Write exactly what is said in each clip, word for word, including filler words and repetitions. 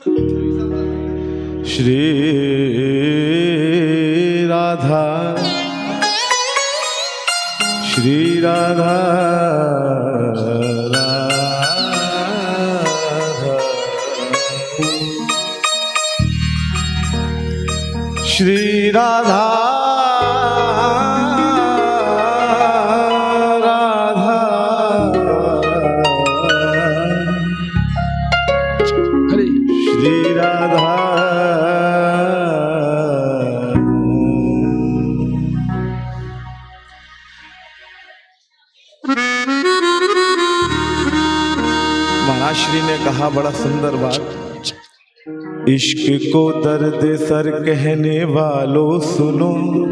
श्री राधा श्री राधा राधा श्री राधा राधा श्री राधा श्री ने कहा बड़ा सुंदर बात, इश्क को दर्द सर कहने वालों सुनो,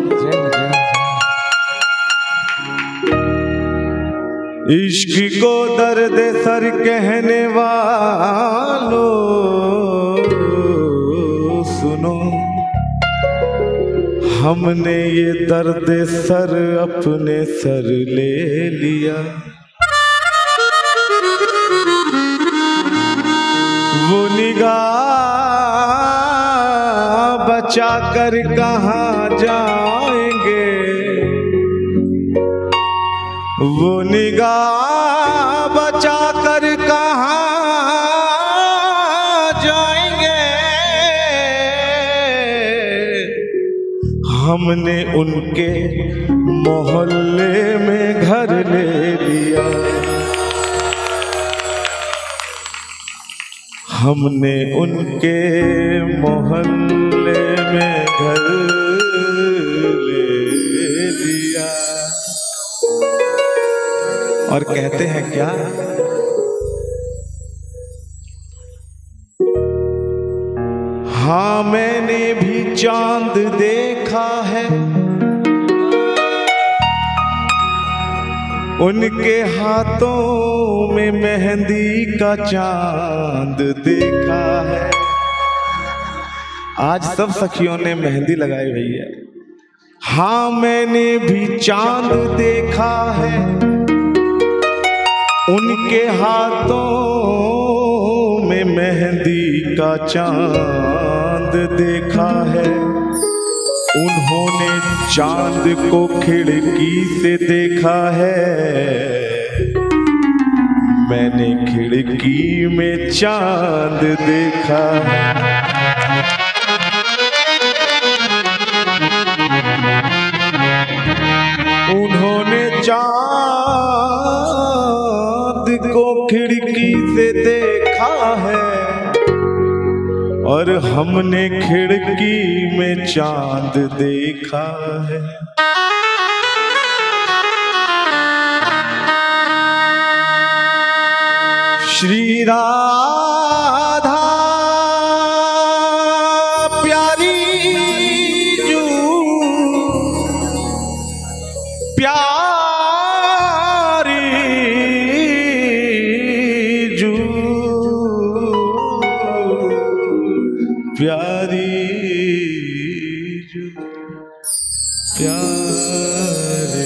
इश्क को दर्द सर कहने वालों सुनो, हमने ये दर्द सर अपने सर ले लिया। वो निगाह बचा कर कहाँ जाएंगे, वो निगाह बचा कर कहाँ जाएंगे। हमने उनके मोहल्ले में घर ले लिया, हमने उनके मोहल्ले में घर ले लिया। और कहते हैं क्या, हाँ मैंने भी चांद देखा है, उनके हाथों में मेहंदी का चांद देखा है। आज सब सखियों ने मेहंदी लगाई हुई है। हाँ मैंने भी चांद देखा है, उनके हाथों में मेहंदी का चांद देखा है। उन्होंने चांद को खिड़की से देखा है, मैंने खिड़की में चांद देखा है। उन्होंने चांद को खिड़की से देखा है और हमने खिड़की में चांद देखा है। श्री राधा प्यारी जू प्यारी जू प्यारी जू प्यारे।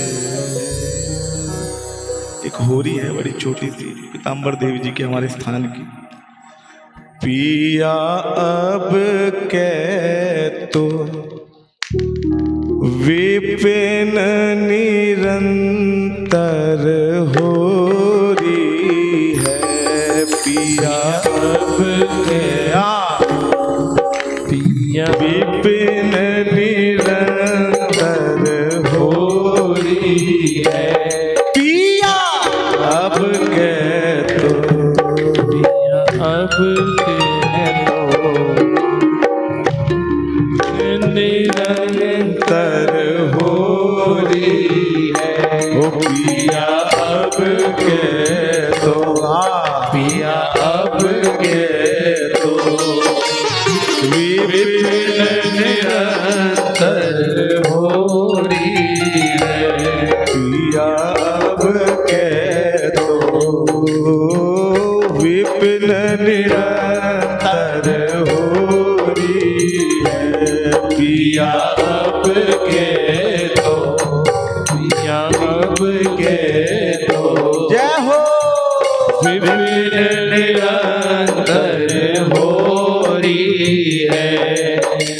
एक होरी है बड़ी छोटी सी, पीताम्बर देवी जी के हमारे स्थान की। पिया अब कह तो विपिन निरंतर हो रही है, पिया अब क्या पिया विपिन निरंतर हो रही है। पिया अब कह तो पिया अब कह तो निरंतर हो रही है। ओ पिया अब कह तो पिया अब कह तो विपिन निरंतर हो रही है। पिया अब कह तो विपिन निरंतर हो रही है। पिया अब कह तो पिया अब कह होरी है।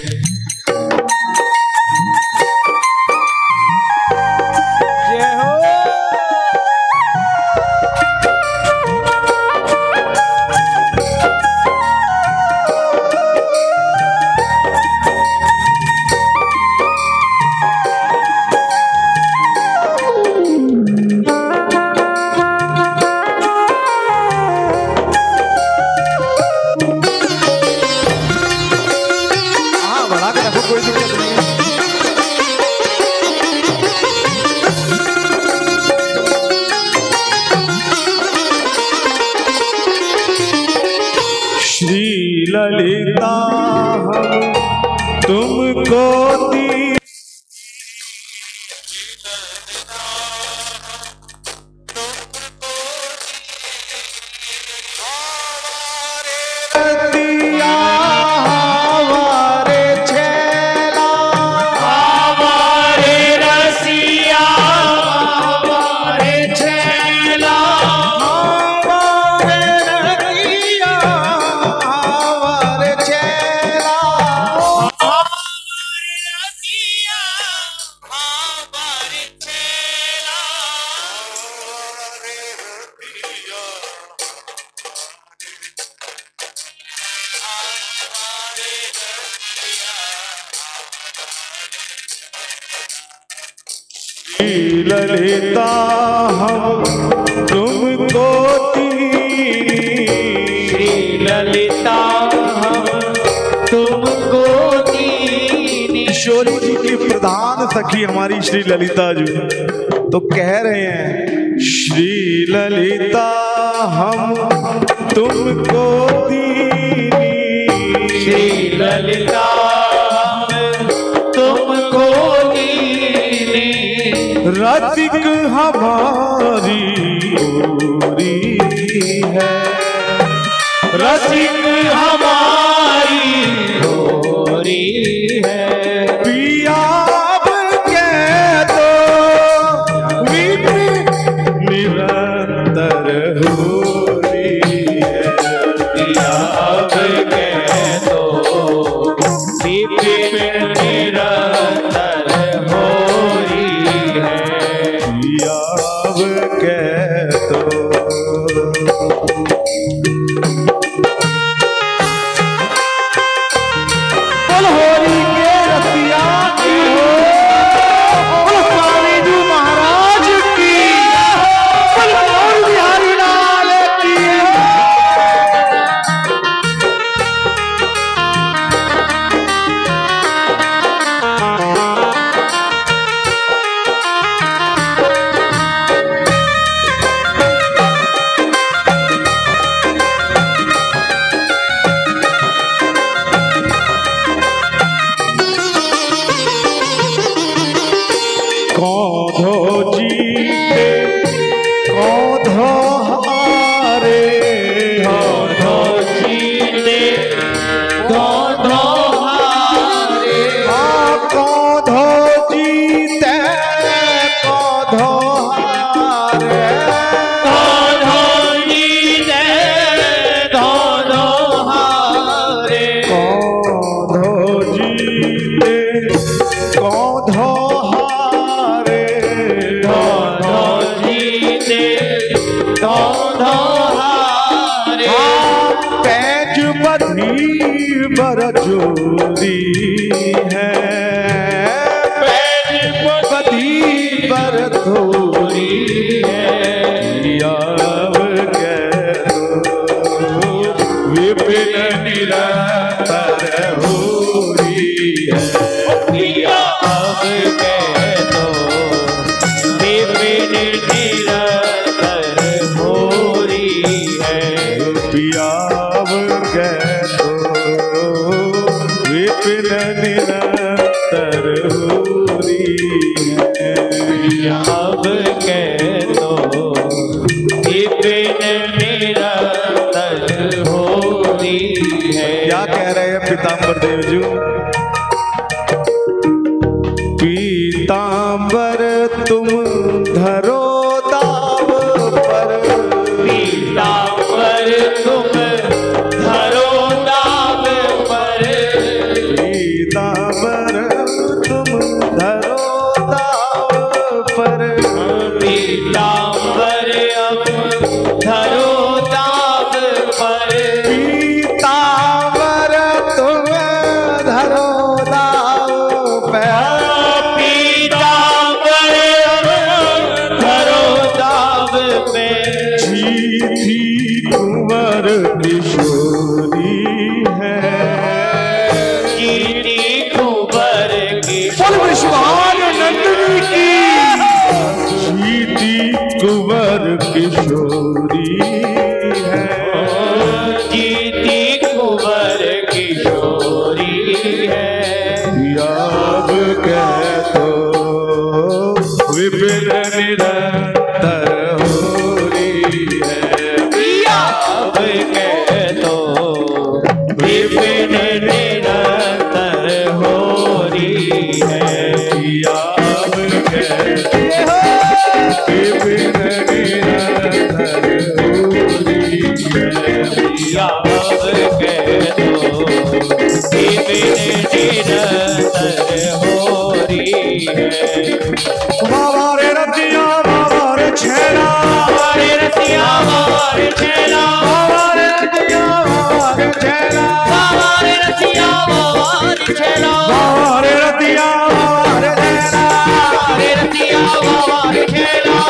श्री ललिता हम तुमको दी दिया हमारे छेला हमारे रसिया हमारे छेला हमारे रसिया हमारे छेला हमारे रसिया हमारे छेला ललिता हम तुमको श्री ललिता हम तुमको ईश्वरी जी की प्रधान सखी हमारी श्री ललिता जी तो कह रहे हैं श्री ललिता हम तुमको श्री ललिता तुमको रसिक हमारी होरी है रसिक हमारी होरी है पिया के तो निरंतर होरी है पिया के तो निरंतर होरी अब कह तो बोल होरी के रसिया की हो बोल स्वामी जी महाराज की बोल बोल बिहारी लाल की कौधो जीते कौधो हारे कौधो जीते कौधो हारे कौधो जीते कौधो हारे कौधो जीते कौधो हारे कौधो जीते कौधो पैज बधी बरजोरी है पैज बधी बरथोरी है याव कह दो विपिन निरंतर होरी है याव कह दो विपिन निरंतर होरी है पियाव कह दो विपिन निरंतर होरी है पियाव कह दो विपिन निरंतर होरी है। क्या कह रहे हैं पीताम्बर देव जी पीताम्बर तुम धरो दाव पर पीताम्बर तुम धरो दाव बिन निरंतर हो रही है। अब कहते हो बिन निरंतर हो रही है। अब कह दो बिन निरंतर हो रही है। बाबा रे रतिया बाबा रे छेला, बाबा रे रतिया बाबा रे छेला, बाबा रे रतिया बाबा रे छेला, बाबा रे रतिया बाबा रे छेला, बाबा रे रतिया बाबा रे छेला, बाबा रे रतिया बाबा रे छेला,